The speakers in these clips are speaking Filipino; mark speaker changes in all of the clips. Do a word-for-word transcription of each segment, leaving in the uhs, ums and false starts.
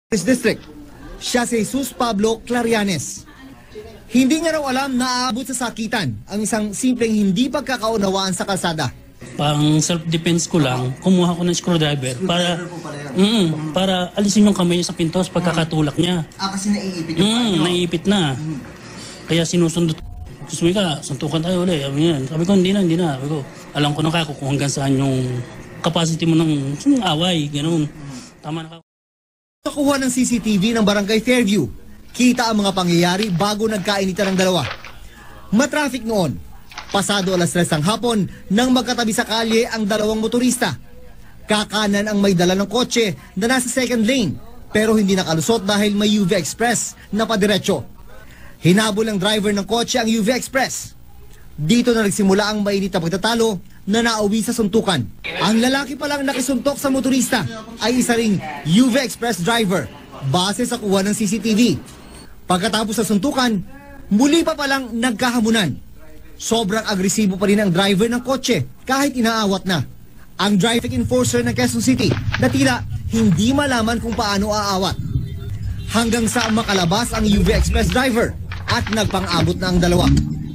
Speaker 1: District. Siya si Jesus Pablo Clarianes. Hindi niya raw alam na aabot sa sakitan ang isang simpleng hindi pagkakaunawaan sa kalsada.
Speaker 2: Pang self-defense ko lang, kumuha ko ng screwdriver para mm, para alisin yung kamay niya sa pintos pagkakatulak niya.
Speaker 1: Ah, kasi naiipit yung
Speaker 2: mm, naiipit na. Kaya sinusundot. Gusto mo ka, suntukan tayo ulit. Sabi, Sabi ko, hindi na, hindi na. Sabi ko, alam ko na kako kung hanggang saan yung capacity mo ng, ng away. Ganun. Tama na ka.
Speaker 1: Nakuha ng C C T V ng Barangay Fairview. Kita ang mga pangyayari bago nagkainitan ng dalawa. Matraffic noon. Pasado alas tres ng hapon nang magkatabi sa kalye ang dalawang motorista. Kakanan ang may dala ng kotse na nasa second lane pero hindi nakalusot dahil may U V Express na padiretso. Hinabol ng driver ng kotse ang U V Express. Dito na nagsimula ang mainit na pagtatalo na nauwi sa suntukan. Ang lalaki palang nakisuntok sa motorista ay isa ring U V Express driver base sa kuha ng C C T V. Pagkatapos sa suntukan, muli pa palang nagkahamunan. Sobrang agresibo pa rin ang driver ng kotse kahit inaawat na. Ang traffic enforcer ng Quezon City na tila hindi malaman kung paano aawat. Hanggang sa makalabas ang U V Express driver at nagpang-abot na ang dalawa.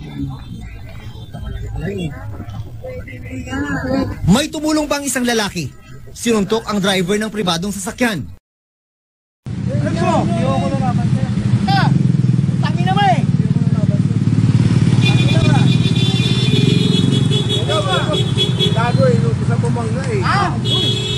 Speaker 1: May tumulong pang isang lalaki. Sinuntok ang driver ng pribadong sasakyan.
Speaker 3: Gago eh, no? Sa pumangga eh. Ah!